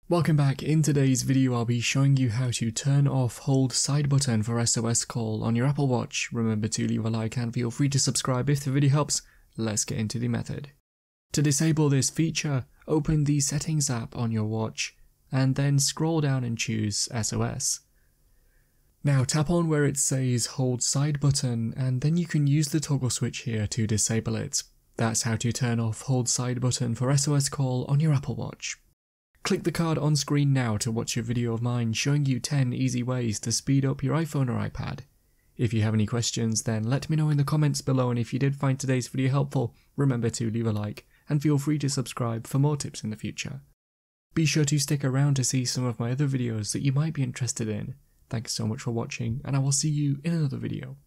Welcome back. In today's video I'll be showing you how to turn off hold side button for SOS call on your Apple Watch. Remember to leave a like and feel free to subscribe if the video helps. Let's get into the method. To disable this feature, open the settings app on your watch and then scroll down and choose SOS. Now tap on where it says hold side button and then you can use the toggle switch here to disable it. That's how to turn off hold side button for SOS call on your Apple Watch. Click the card on screen now to watch a video of mine showing you 10 easy ways to speed up your iPhone or iPad. If you have any questions then let me know in the comments below, and if you did find today's video helpful, remember to leave a like and feel free to subscribe for more tips in the future. Be sure to stick around to see some of my other videos that you might be interested in. Thanks so much for watching and I will see you in another video.